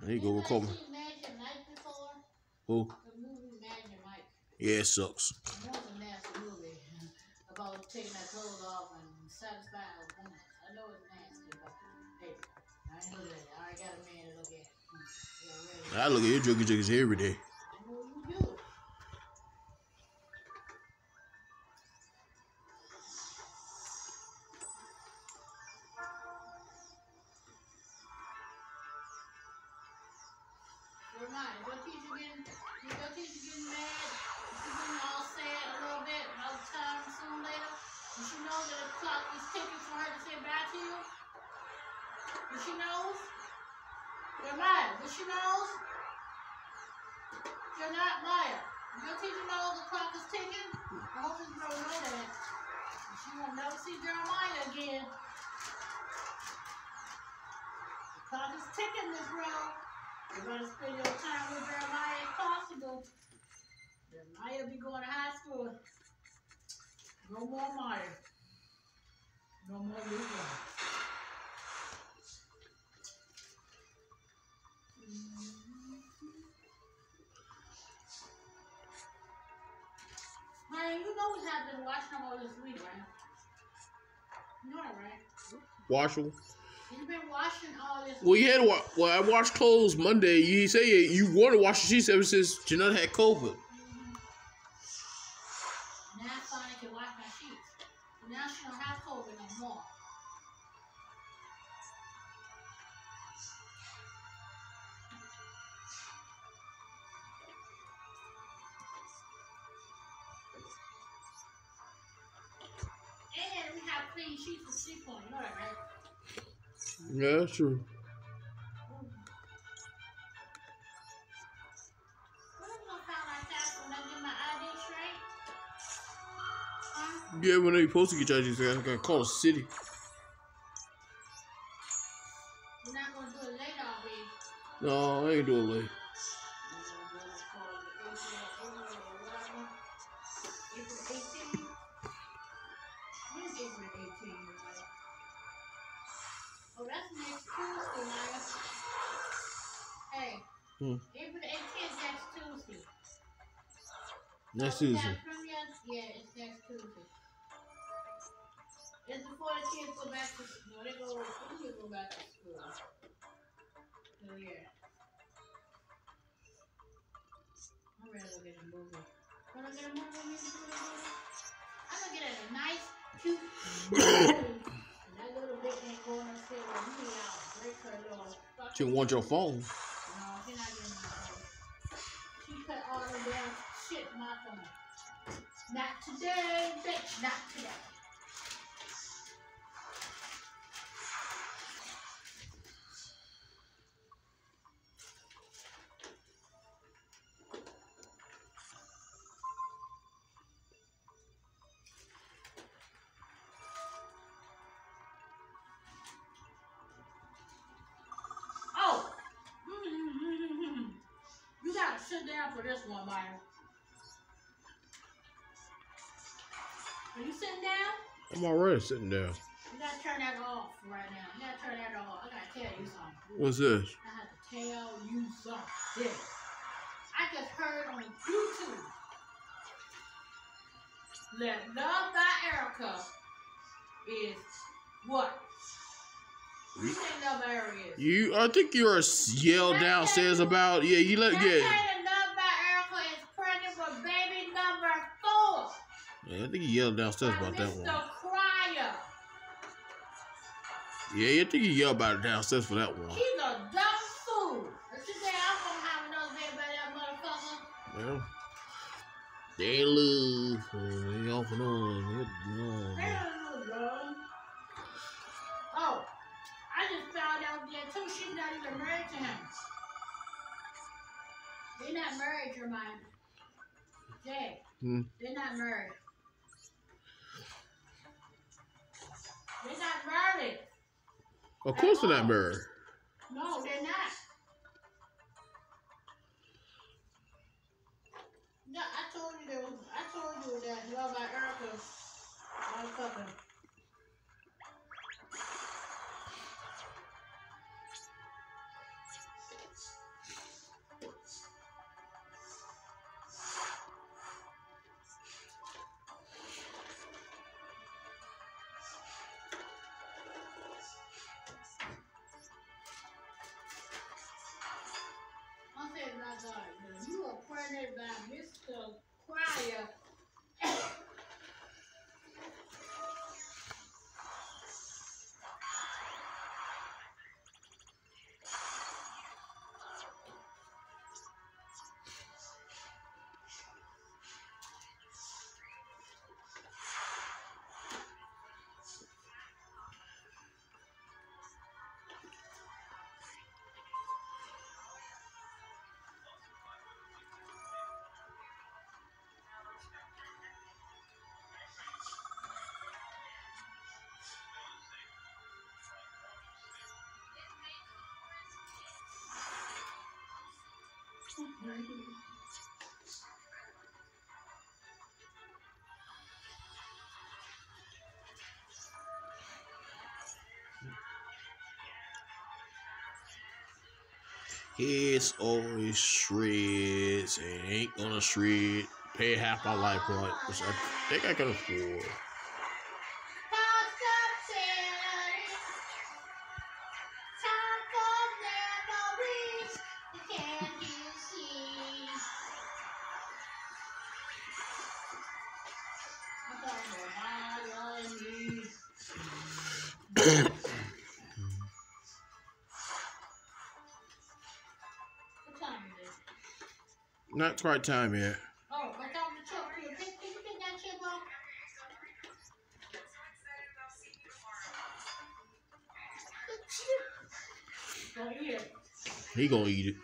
There you go with Coleman. Magic Mike before? Who? The movie Magic Mike. Yeah, it sucks. That was a nasty movie about taking that clothes off and satisfying a woman. I know it's nasty, but hey, I ain't looking at it. I already got a man to look at. Yeah, I look at your druggy jiggies every day. I know you do. Your teacher getting mad? She's getting all sad a little bit, another time soon later. Does she know that the clock is ticking for her to say bye to you? Does she knows? You're Maya. Does she knows? You're not Maya. Your teacher knows the clock is ticking. I hope this girl know that. She won't never see Jeremiah again. The clock is ticking, Miss Rowe. You better spend your time with Jeremiah if possible. Jeremiah will be going to high school. No more Maya. No more Luca. Man, you know we have been watching them all this week, right? You know that, right? Wash them. You've been washing all this. Well, you had to well, I washed clothes Monday. You say you want to wash the sheets ever since Janelle had COVID. Now I finally can wash my sheets. But now she don't have COVID no more. And we have clean sheets to sleep on. You know that, right? Yeah, that's true. Yeah, when they supposed to get your ID, I gotta call the city. You're not gonna do it later, are we? No, I ain't doing it late. April 18th? When is April 18th? Oh, that's next Tuesday, Maya. Hey, April 18th next Tuesday. Next Tuesday. Yeah, it's next Tuesday. It's before the kids go back to school. No, they go back to school. So yeah. I'm ready to go get a movie. Wanna get a movie? I'm gonna get a nice, cute movie. And that little bitch ain't going upstairs with me out. Break her little. She want your phone. No, she's not getting my phone. She cut all the damn shit in my phone. Not today, bitch. Not today. Oh! You gotta sit down for this one, Maya. Are you sitting down? I'm already sitting down. You gotta turn that off right now. You gotta turn that off. I gotta tell you something. What's this? I have to tell you something. I just heard on YouTube that Love by Erica is what? What do you think Love by Erica is? I think you're yelled downstairs about. Yeah, you let Love by Erica is pregnant for baby number 4. Yeah, I think you yelled downstairs about that one. Mr. Cryer. Yeah, I think you yelled about it downstairs for that one. He's a dumb fool. If you say I'm gonna have another baby by that motherfucker. Well, they lose. They off and on. Oh, I just found out that too. She's not even married to him. They're not married, Jeremiah. Jay, they're not married. They're not married. Of course they're not married. No, they're not. No, I told you that Love by Erica, motherfucker. It's always shreds and ain't gonna shred. Pay half my life point, which I think I can afford. Not quite time yet. Oh, I thought the chip. Can you pick that chip up? Don't eat it. He gonna eat it.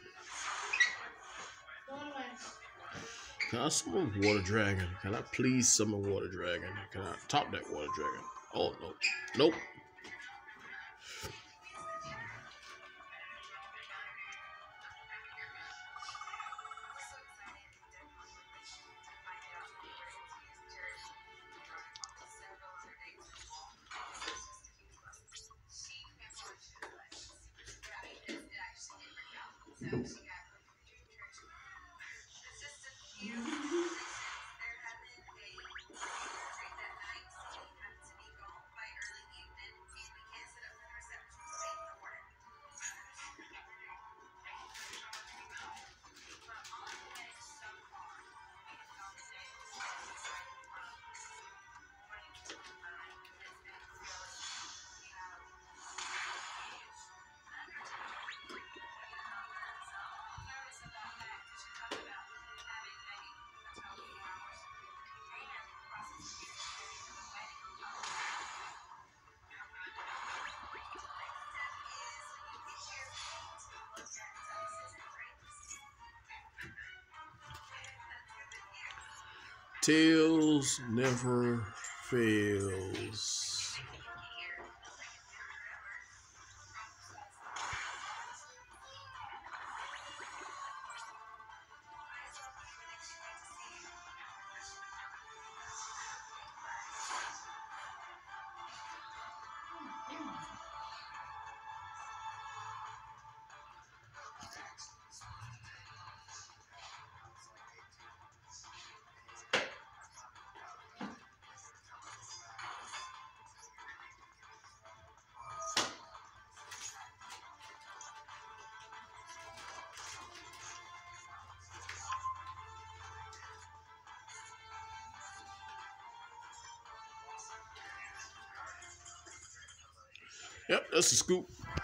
Go away. Can I summon Water Dragon? Can I please summon Water Dragon? Can I top that Water Dragon? Oh, no. Nope. Tails never fails. Yep, that's a scoop.